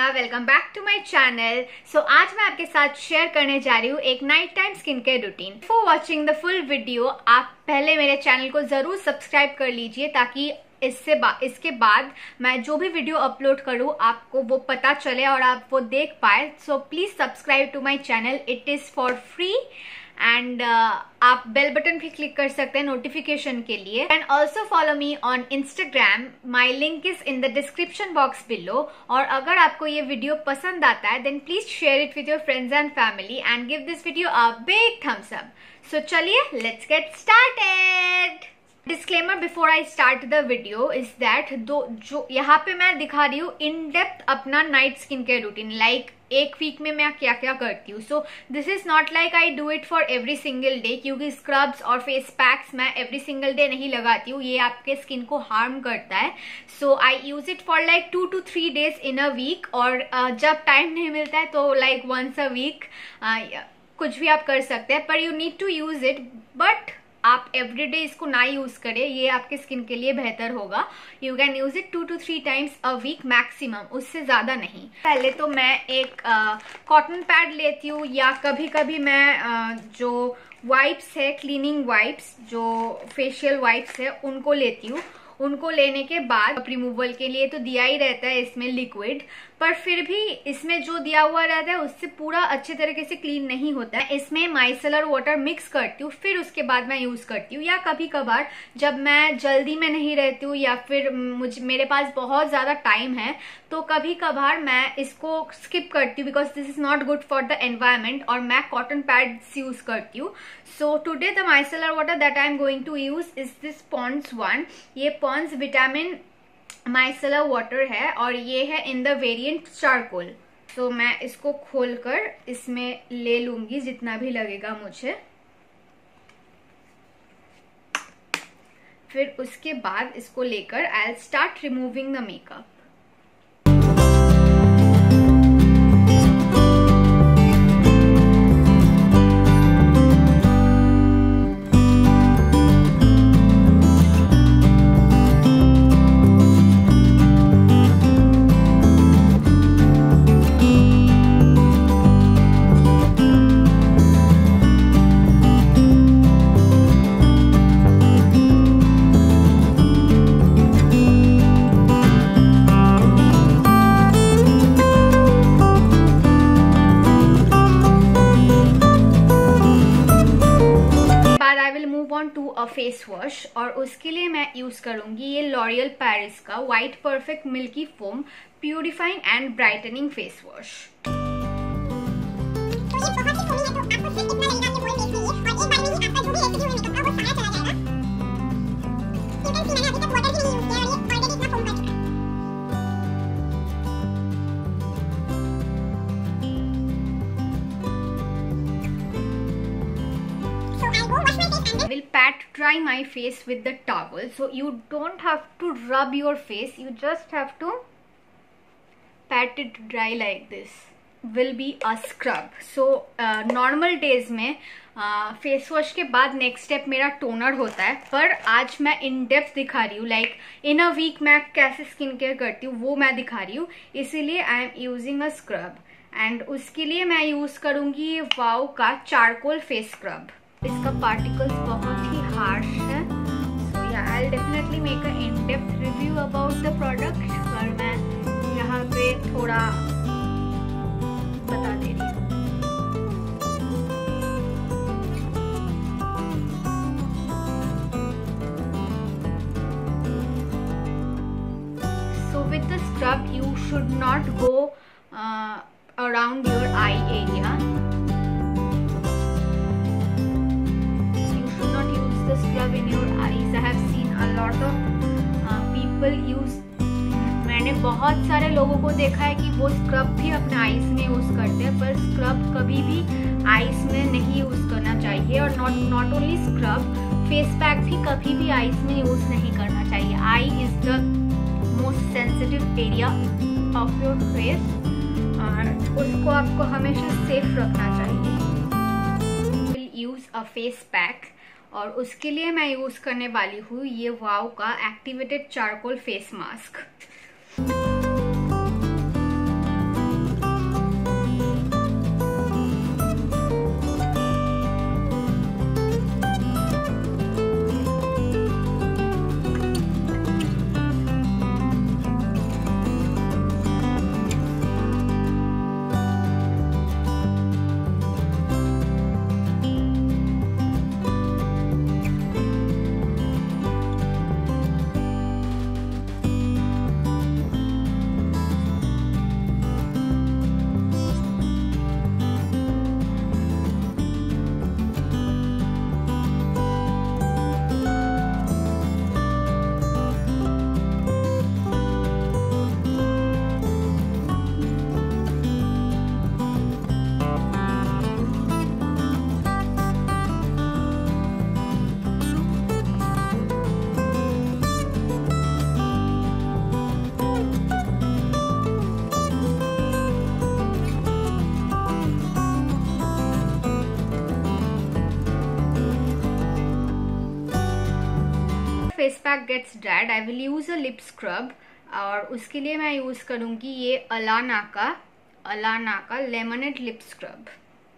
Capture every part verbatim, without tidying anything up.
Welcome back to my channel. So आज मैं आपके साथ शेयर करने जा रही हूँ एक night time skin care routine. For watching the full video आप पहले मेरे चैनल को जरूर सब्सक्राइब कर लीजिए ताकि इससे बा, इसके बाद मैं जो भी वीडियो अपलोड करूँ आपको वो पता चले और आप वो देख पाए। So please subscribe to my channel, it is for free and uh, आप बेल बटन भी क्लिक कर सकते हैं नोटिफिकेशन के लिए। And also follow me on Instagram, my link is in the description box below. और अगर आपको ये वीडियो पसंद आता है then please share it with your friends and family and give this video a big thumbs up. So चलिए let's get started. Disclaimer before I start the video is that दो जो यहाँ पे मैं दिखा रही हूँ इन डेप्थ अपना night skin care routine, like एक वीक में मैं क्या क्या करती हूँ। So this is not like I do it for every single day, क्योंकि स्क्रब्स और फेस पैक्स मैं एवरी सिंगल डे नहीं लगाती हूँ, ये आपके स्किन को हार्म करता है। So I use it for like two two three days in a week, और uh, जब टाइम नहीं मिलता है तो लाइक वंस अ वीक कुछ भी आप कर सकते हैं, पर you need to use it. But आप एवरीडे इसको ना यूज करें, ये आपके स्किन के लिए बेहतर होगा। You can use it two two three times a week maximum, उससे ज्यादा नहीं। पहले तो मैं एक कॉटन uh, पैड लेती हूँ, या कभी कभी मैं uh, जो वाइप्स है, क्लीनिंग वाइप्स, जो फेशियल वाइप्स है उनको लेती हूँ। उनको लेने के बाद रिमूवल के लिए तो दिया ही रहता है इसमें लिक्विड, पर फिर भी इसमें जो दिया हुआ रहता है उससे पूरा अच्छे तरीके से क्लीन नहीं होता है। इसमें माइसेलर वाटर मिक्स करती हूँ, फिर उसके बाद मैं यूज करती हूँ। या कभी कभार जब मैं जल्दी में नहीं रहती हूँ या फिर मुझे मेरे पास बहुत ज्यादा टाइम है तो कभी कभार मैं इसको स्किप करती हूँ, because this is not good for the environment, और मैं कॉटन पैड्स यूज करती हूँ। So today the micellar water that I am going to use is this Pond's one. ये पॉन्ड्स विटामिन माइसेलर वाटर है और ये है इन द वेरिएंट चारकोल। तो मैं इसको खोलकर इसमें ले लूंगी जितना भी लगेगा मुझे। फिर उसके बाद इसको लेकर I will start removing the makeup. To a face wash, और उसके लिए मैं यूज करूंगी ये लॉरियल पेरिस का white perfect milky foam purifying and brightening face wash. I will pat dry my face with the towel, so you don't have to rub your face, you just have to pat it dry like this. Will be a scrub. So uh, normal days में face uh, wash के बाद next step मेरा toner होता है, पर आज मैं in depth दिखा रही हूँ, लाइक इन अ वीक मैं कैसे स्किन केयर करती हूँ वो मैं दिखा रही हूँ, इसीलिए I am using a scrub. And उसके लिए मैं यूज करूंगी वाओ का चारकोल फेस स्क्रब। इसका पार्टिकल्स बहुत ही हार्श है, so yeah I will definitely make a in depth review about the product, पर मैं यहाँ पे थोड़ा बता दे रही हूँ। So with the scrub you should not go around your eye area. Scrub in your eyes. I have seen a lot of uh, people use. मैंने बहुत सारे लोगों को देखा है कि वो स्क्रब भी अपने आईज में यूज करते हैं, पर स्क्रब कभी भी आईज में नहीं यूज करना चाहिए। और not not only scrub, face pack भी कभी भी आईज में यूज नहीं करना चाहिए। Eye is the most sensitive area of your face, और उसको आपको हमेशा सेफ रखना चाहिए। Will use a face pack, और उसके लिए मैं यूज करने वाली हूँ ये वाओ का activated charcoal face mask. Face pack gets dried I will use a lip scrub, और उसके लिए मैं यूज करूंगी ये अलाना का अलाना का लेमनेड लिप स्क्रब।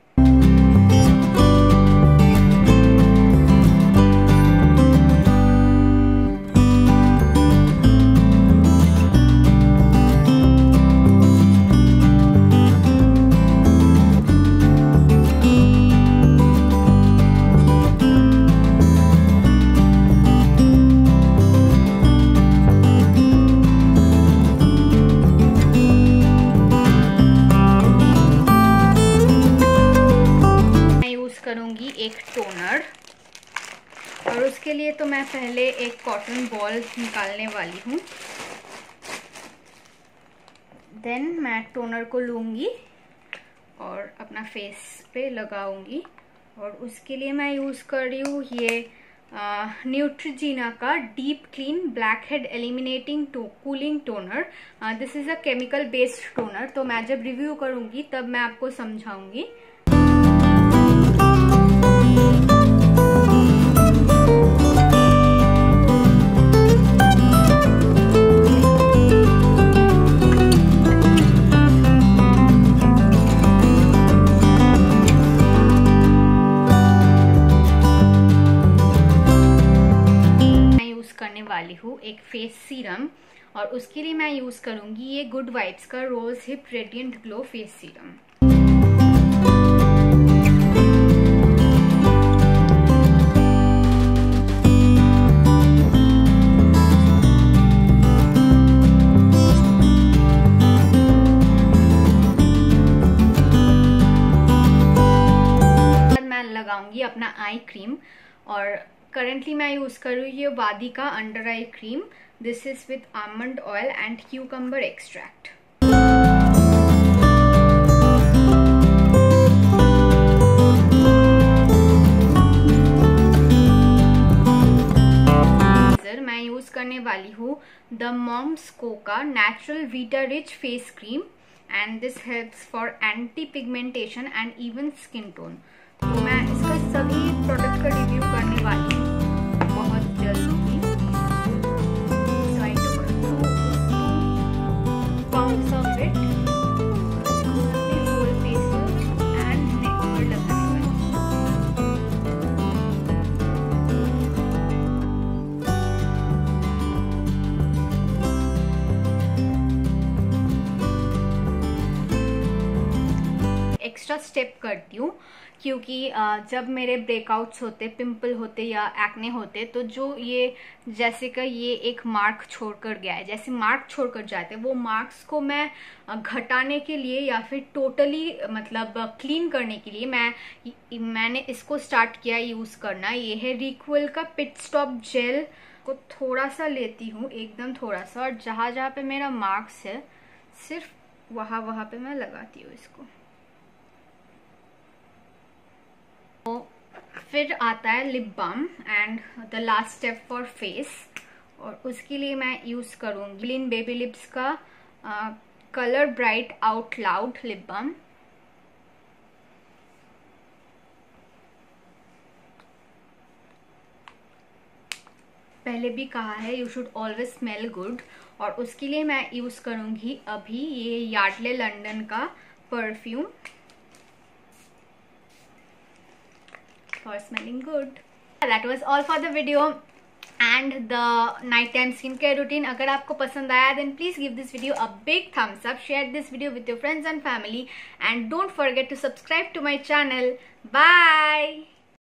करूंगी एक टोनर, और उसके लिए तो मैं पहले एक कॉटन बॉल निकालने वाली हूँ। देन मैं टोनर को लूंगी और अपना फेस पे लगाऊंगी, और उसके लिए मैं यूज कर रही हूँ ये न्यूट्रिजीना का deep clean blackhead eliminating टो cooling toner. This is a chemical based toner, तो मैं जब रिव्यू करूंगी तब मैं आपको समझाऊंगी। करने वाली हूँ एक फेस सीरम, और उसके लिए मैं यूज करूंगी ये गुड वाइब्स का rosehip radiant glow face serum. मैं लगाऊंगी अपना आई क्रीम, और करेंटली मैं यूज कर रही हूँ ये वादी का under eye cream. This is with almond oil and cucumber extract. मैं यूज करने वाली हूँ द मॉम्स को का natural vita rich face cream, and this helps for anti pigmentation and even skin tone. तो मैं इसका सभी प्रोडक्ट का रिव्यू करने वाली हूँ बहुत जल्दी। So I took two pounds of it, अपने फुल फेस एंड नेक पर लगाने वाली। एक्स्ट्रा स्टेप करती हूँ क्योंकि जब मेरे ब्रेकआउट्स होते, पिंपल होते या एक्ने होते, तो जो ये जैसे का ये एक मार्क छोड़कर गया है, जैसे मार्क छोड़कर जाते वो मार्क्स को मैं घटाने के लिए या फिर टोटली मतलब क्लीन करने के लिए मैं मैंने इसको स्टार्ट किया यूज करना। ये है रिक्विल का पिट स्टॉप जेल को थोड़ा सा लेती हूँ, एकदम थोड़ा सा, और जहाँ जहाँ पे मेरा मार्क्स है सिर्फ वहाँ वहाँ पे मैं लगाती हूँ इसको। फिर आता है lip balm and the last step for face, और उसके लिए मैं यूज करूंगी ब्लिन बेबी लिप्स का colour bright out loud lip balm. पहले भी कहा है you should always smell good, और उसके लिए मैं यूज करूंगी अभी ये यार्डले लंदन का perfume for smelling good. That was all for the video and the nighttime skincare routine. अगर आपको पसंद आया then please give this video a big thumbs up, share this video with your friends and family, and don't forget to subscribe to my channel. Bye.